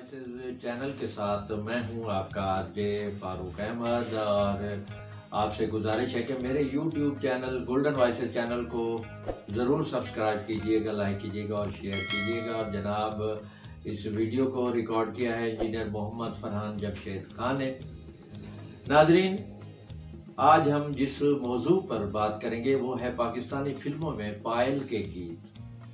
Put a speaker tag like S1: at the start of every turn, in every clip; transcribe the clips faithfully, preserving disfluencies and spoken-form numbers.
S1: Voices channel के साथ मैं हूं आपका आरजे फारूक अहमद और आपसे गुजारिश है कि मेरे YouTube channel Golden Voices channel को ज़रूर सब्सक्राइब कीजिएगा, लाइक कीजिएगा और शेयर कीजिएगा। और जनाब इस वीडियो को रिकॉर्ड किया है इंजीनियर मोहम्मद फरहान जमशेद खान ने। नाजरीन, आज हम जिस मौजू पर बात करेंगे वो है पाकिस्तानी फिल्मों में पायल के गीत।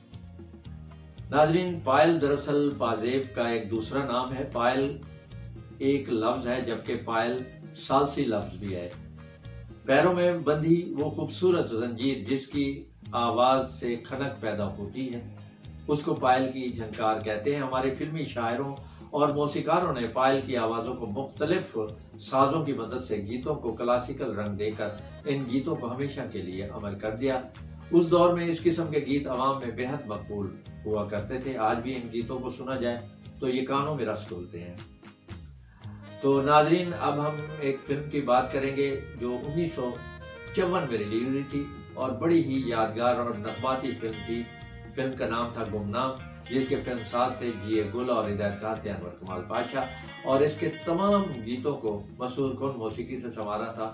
S1: नाजरीन, पायल दरअसल पाजेब का एक दूसरा नाम है। पायल एक लफ्ज है जबकि पायल सालसी लफ्ज भी है। पैरों में बंधी वो खूबसूरत जंजीर जिसकी आवाज से खनक पैदा होती है, उसको पायल की झंकार कहते हैं। हमारे फिल्मी शायरों और मौसीकारों ने पायल की आवाज़ों को मुख्तलिफ साजों की मदद से गीतों को क्लासिकल रंग देकर इन गीतों को हमेशा के लिए अमर कर दिया। उस दौर में इस किस्म के गीत अवाम में बेहद मकबूल हुआ करते थे। आज भी इन गीतों को सुना जाए तो ये कानों में रस घोलते हैं। तो नाजरीन, अब हम एक फिल्म की बात करेंगे जो उन्नीस सौ चौवन में रिलीज हुई थी और बड़ी ही यादगार और नगमाती फिल्म थी। फिल्म का नाम था गुमनाम, जिसके फिल्म साज थे जी ए गुल और हिदायतकार थे अनवर कमाल पाशा। और इसके तमाम गीतों को मशहूर कौन मौसीकी से संवारा था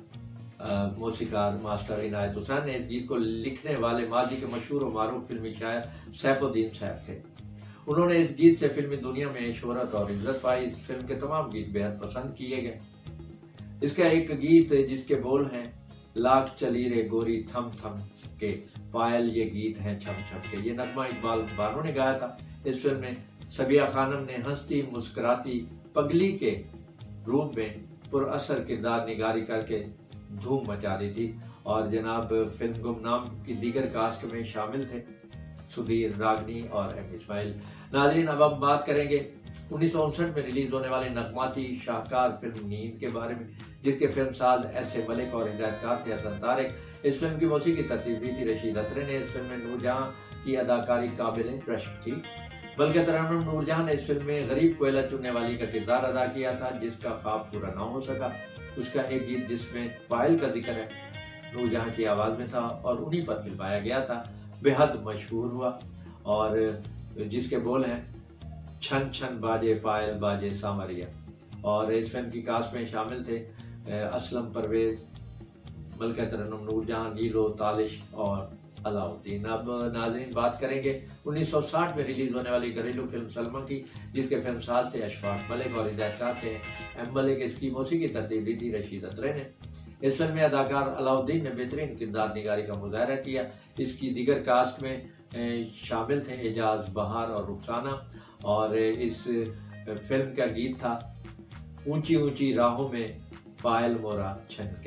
S1: मौसीकार मास्टर इनायत हुसैन ने। इस गीत को लिखने वाले माजी के मशहूर और मारूफ फिल्मी शायर सैफुद्दीन साहब थे। उन्होंने इस गीत से फिल्मी दुनिया में शोहरत और इज्जत पाई। इस फिल्म के तमाम गीत बेहद पसंद किए गए। इसका एक गीत जिसके बोल हैं, लाख चली रे गोरी थम थम के, पायल ये गीत हैं छम छम के, ये नगमा इकबाल बानो ने गाया था। इस फिल्म में सबिया खानम ने हंसती मुस्कुराती पगली के रूप में पुरअसर किरदार निगारी करके धूम मचा दी थी। और जनाब फिल्म गुमनाम की दीगर कास्ट में शामिल थे सुधीर, रागनी और एम इस्माइल। नाजरीन, अब हम बात करेंगे उन्नीस सौ उनसठ में रिलीज होने वाली नगमाती शाहकार फिल्म नींद के बारे में, जिसके फिल्म साज एस ए मलिक और हिदायतकार थे हसन तारिक। इस फिल्म की मौसीकी तरतीब दी थी रशीद अत्रे ने। इस फिल्म में नूरजहां की अदाकारी काबिल रश्क थी। बल्कि तरन्नुम नूरजहां ने इस फिल्म में गरीब कोयला चुनने वाली का किरदार अदा किया था, जिसका ख्वाब पूरा न हो सका। उसका एक गीत जिसमें पायल का जिक्र है नूरजहां की आवाज में था और उन्हीं पर फिल्माया गया था, बेहद मशहूर हुआ। और जिसके बोल हैं, छन छन बाजे पायल बाजे सामरिया। और इस फिल्म की कास्ट में शामिल थे असलम परवेज, मलका तरन्नुम नूरजहां, नीलो, तालिश और अलाउद्दीन। अब नाज़रीन बात करेंगे उन्नीस सौ साठ में रिलीज होने वाली घरेलू फिल्म सलमा की, जिसके फिल्म साज थे अशफाक मलिक और हिदायतकार थे एम मलिक। इसकी मौसीकी तरतीब दी थी रशीद अत्रे ने। इस फिल्म में अदाकार अलाउद्दीन ने बेहतरीन किरदार निगारी का मुजाहरा किया। इसकी दीगर कास्ट में शामिल थे एजाज, बहार और रुखसाना। और इस फिल्म का गीत था, ऊंची ऊंची राहों में पायल मोरा छनके।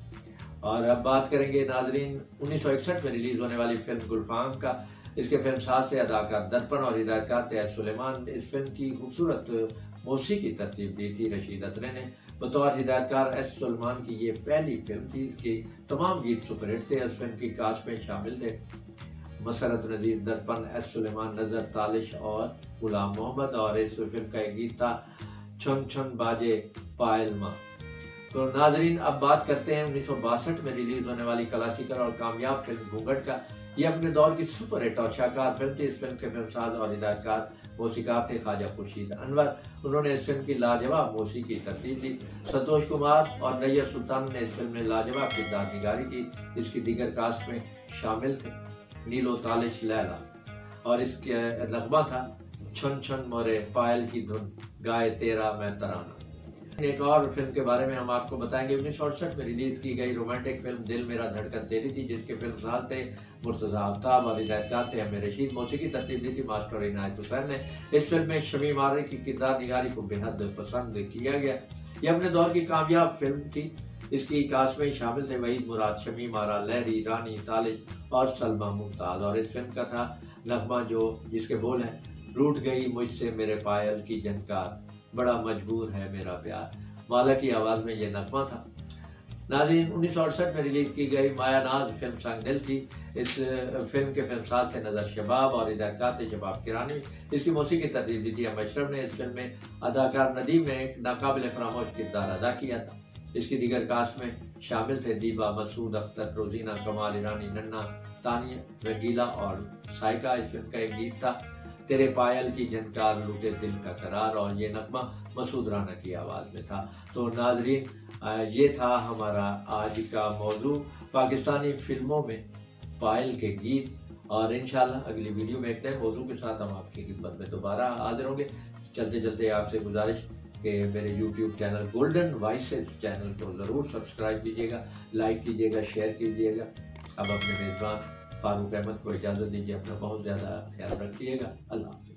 S1: और अब बात करेंगे नाजरीन उन्नीस सौ इकसठ में रिलीज होने वाली फिल्म गुलफाम का। इसके फिल्म साज से अदाकार दर्पण और हिदायतकार थे सुलेमान। इस फिल्म की खूबसूरत मौसीकी तरतीब दी थी रशीद अत्रे ने। बतौर हिदायतकार एस सुलेमान की ये पहली फिल्म थी। इसकी तमाम गीत सुपरहिट थे। इस फिल्म की कास्ट में शामिल थे मसरत नज़ीर, दर्पण, एस सुलेमान, नजर, तालिश और गुलाम मोहम्मद। और इस फिल्म का एक गीत था, छुन छुन बाजे पायल माँ। तो नाजरीन अब बात करते हैं उन्नीस सौ बासठ में रिलीज होने वाली क्लासिकल और कामयाब फिल्म घूंघट का। ये अपने दौर की सुपर हिट और शाहकार फिल्म थी। इस फिल्म के फिल्मसाज और हिदायतकार मौसीकार थे ख्वाजा खुर्शीद अनवर। उन्होंने इस फिल्म की लाजवाब मौसीकी तरतीब दी। संतोष कुमार और नैयर सुल्तान ने इस फिल्म में लाजवाब किरदार निगारी की। इसकी दीगर कास्ट में शामिल थे नीलो, तालिश, लैला। और इसके नगमा था, छुन छुन मोरे पायल की धुन, गाए तेरा मैं तराना। एक और फिल्म के बारे में हम आपको बताएंगे। उन्नीस सौ अड़सठ में रिलीज की गई रोमांटिक फिल्म दिल मेरा धड़कन तेरी थी, जिसके फिल्म साज थे मुर्तजा आफ्ताब और हिदायतकार थे एम रशीद। मौसीकी तरतीब दी थी मास्टर इनायत हुसैन ने। इस फिल्म में शमीम आरे की किरदार निगारी को बेहद पसंद किया गया। यह अपने दौर की कामयाब फिल्म थी। इसकी कास्ट में शामिल थे वहीद मुराद, शमीम आरा, लहरी, रानी, तालिश और सलमा मुमताज। और इस फिल्म का था नगमा जो जिसके बोल हैं, रूठ गई मुझसे मेरे पायल की झनकार, बड़ा मजबूर है मेरा प्यार। माला की आवाज में यह नगमा था। नाज़रीन उन्नीस सौ अड़सठ में रिलीज की गई माया नाज फिल्म संग दिल थी। इस फिल्म के फिल्मसाज से नजर शबाब और हिदायतकार थे शबाब किरानी। इसकी मौसीकी तरतीब दी थी अशरफ ने। इस फिल्म में अदाकार नदीम ने एक नाकाबिल फरामोश किरदार अदा किया था। इसकी दीगर कास्ट में शामिल थे दीबा, मसूद अख्तर, रोजीना, कमाल ईरानी, नन्ना, तानिया, रंगीला और साइका। इस फिल्म का एक गीत था, तेरे पायल की झनकार लूटे दिल का करार, और ये नगमा मसूद राना की आवाज़ में था। तो नाजरीन, ये था हमारा आज का मौजू, पाकिस्तानी फिल्मों में पायल के गीत। और इंशाल्लाह अगली वीडियो में एक नए मौजू के साथ हम आपकी खिदमत में दोबारा हाजिर होंगे। चलते चलते आपसे गुजारिश कि मेरे YouTube channel Golden Voices channel को ज़रूर सब्सक्राइब कीजिएगा, लाइक कीजिएगा, शेयर कीजिएगा। अब अपने मेज़बान फारूक अहमद को इजाज़त दीजिए। अपना बहुत ज़्यादा ख्याल रखिएगा। अल्लाह हाफ़िज़।